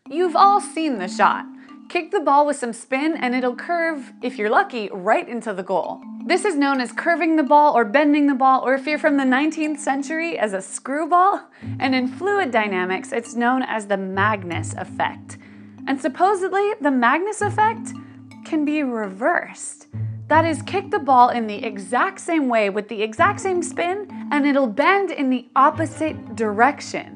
You've all seen the shot. Kick the ball with some spin and it'll curve, if you're lucky, right into the goal. This is known as curving the ball or bending the ball, or if you're from the 19th century, as a screwball. And in fluid dynamics, it's known as the Magnus effect. And supposedly, the Magnus effect can be reversed. That is, kick the ball in the exact same way with the exact same spin, and it'll bend in the opposite direction.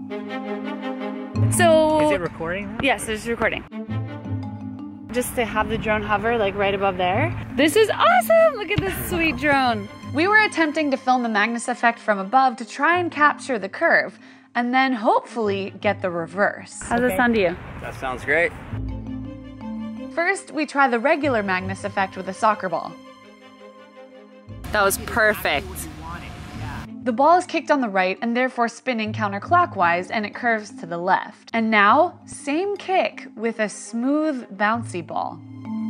So... Is it recording now? Yes, it's recording. Just to have the drone hover like right above there. This is awesome! Look at this sweet drone. We were attempting to film the Magnus effect from above to try and capture the curve, and then hopefully get the reverse. How's that sound to you? That sounds great. First, we try the regular Magnus effect with a soccer ball. That was perfect. The ball is kicked on the right and therefore spinning counterclockwise, and it curves to the left. And now, same kick with a smooth, bouncy ball.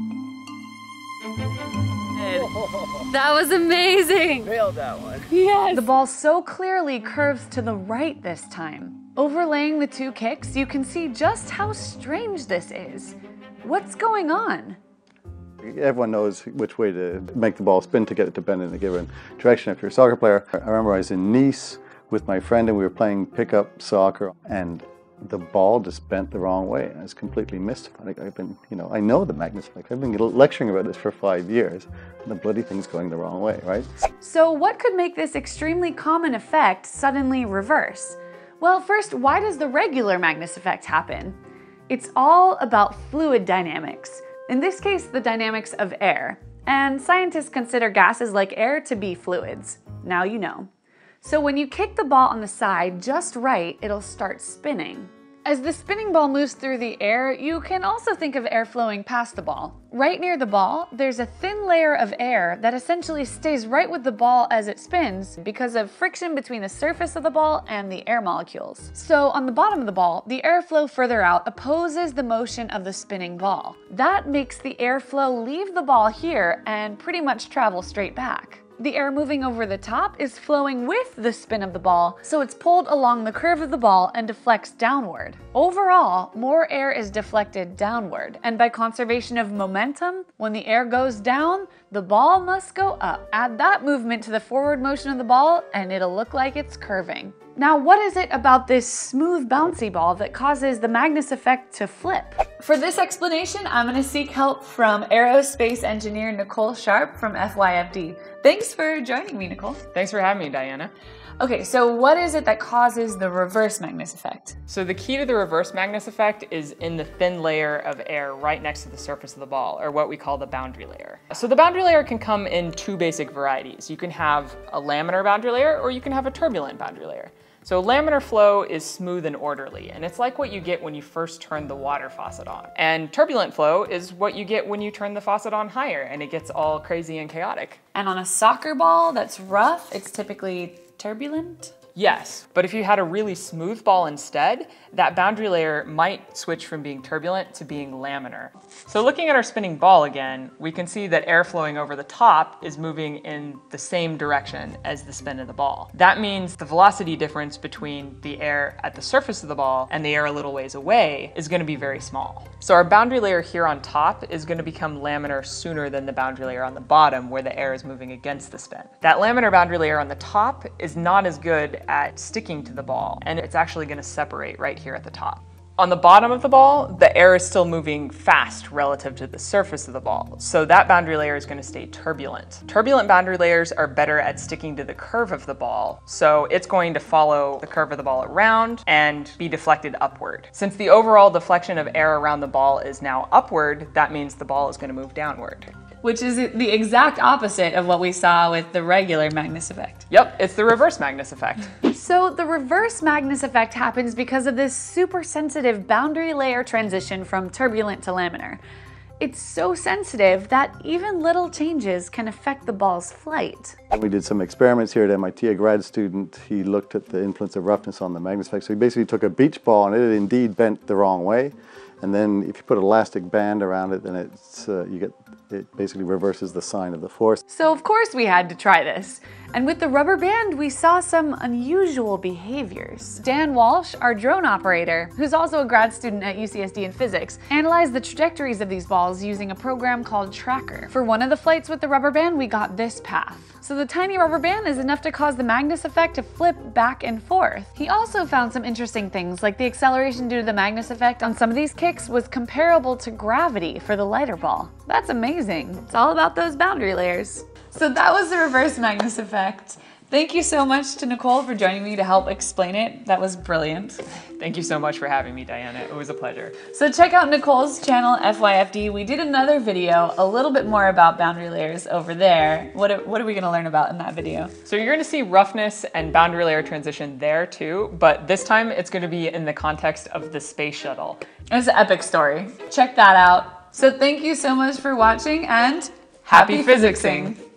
That was amazing! Nailed that one. Yes! The ball so clearly curves to the right this time. Overlaying the two kicks, you can see just how strange this is. What's going on? Everyone knows which way to make the ball spin to get it to bend in a given direction if you're a soccer player. I remember I was in Nice with my friend and we were playing pickup soccer, and the ball just bent the wrong way. I was completely mystified. I know the Magnus effect. I've been lecturing about this for 5 years, and the bloody thing's going the wrong way, right? So what could make this extremely common effect suddenly reverse? Well, first, why does the regular Magnus effect happen? It's all about fluid dynamics. In this case, the dynamics of air. And scientists consider gases like air to be fluids. Now you know. So when you kick the ball on the side just right, it'll start spinning. As the spinning ball moves through the air, you can also think of air flowing past the ball. Right near the ball, there's a thin layer of air that essentially stays right with the ball as it spins because of friction between the surface of the ball and the air molecules. So on the bottom of the ball, the airflow further out opposes the motion of the spinning ball. That makes the airflow leave the ball here and pretty much travel straight back. The air moving over the top is flowing with the spin of the ball, so it's pulled along the curve of the ball and deflects downward. Overall, more air is deflected downward, and by conservation of momentum, when the air goes down, the ball must go up. Add that movement to the forward motion of the ball, and it'll look like it's curving. Now, what is it about this smooth, bouncy ball that causes the Magnus effect to flip? For this explanation, I'm going to seek help from aerospace engineer Nicole Sharp from FYFD. Thanks for joining me, Nicole. Thanks for having me, Diana. Okay, so what is it that causes the reverse Magnus effect? So the key to the reverse Magnus effect is in the thin layer of air right next to the surface of the ball, or what we call the boundary layer. So the boundary layer can come in two basic varieties. You can have a laminar boundary layer, or you can have a turbulent boundary layer. So laminar flow is smooth and orderly, and it's like what you get when you first turn the water faucet on. And turbulent flow is what you get when you turn the faucet on higher, and it gets all crazy and chaotic. And on a soccer ball that's rough, it's typically turbulent? Yes, but if you had a really smooth ball instead, that boundary layer might switch from being turbulent to being laminar. So looking at our spinning ball again, we can see that air flowing over the top is moving in the same direction as the spin of the ball. That means the velocity difference between the air at the surface of the ball and the air a little ways away is going to be very small. So our boundary layer here on top is going to become laminar sooner than the boundary layer on the bottom, where the air is moving against the spin. That laminar boundary layer on the top is not as good at sticking to the ball, and it's actually going to separate right here at the top. On the bottom of the ball, the air is still moving fast relative to the surface of the ball, so that boundary layer is going to stay turbulent. Turbulent boundary layers are better at sticking to the curve of the ball, so it's going to follow the curve of the ball around and be deflected upward. Since the overall deflection of air around the ball is now upward, that means the ball is going to move downward. Which is the exact opposite of what we saw with the regular Magnus effect. Yep, it's the reverse Magnus effect. So the reverse Magnus effect happens because of this super sensitive boundary layer transition from turbulent to laminar. It's so sensitive that even little changes can affect the ball's flight. We did some experiments here at MIT. A grad student, he looked at the influence of roughness on the Magnus effect. So he basically took a beach ball and it indeed bent the wrong way. And then if you put an elastic band around it, then it basically reverses the sign of the force. So of course we had to try this. And with the rubber band, we saw some unusual behaviors. Dan Walsh, our drone operator, who's also a grad student at UCSD in physics, analyzed the trajectories of these balls using a program called Tracker. For one of the flights with the rubber band, we got this path. So the tiny rubber band is enough to cause the Magnus effect to flip back and forth. He also found some interesting things, like the acceleration due to the Magnus effect on some of these kicks was comparable to gravity for the lighter ball. That's amazing. It's all about those boundary layers. So that was the reverse Magnus effect. Thank you so much to Nicole for joining me to help explain it. That was brilliant. Thank you so much for having me, Diana. It was a pleasure. So check out Nicole's channel, FYFD. We did another video, a little bit more about boundary layers over there. What are we gonna learn about in that video? So you're gonna see roughness and boundary layer transition there too, but this time it's gonna be in the context of the space shuttle. It's an epic story. Check that out. So thank you so much for watching and Happy physicsing!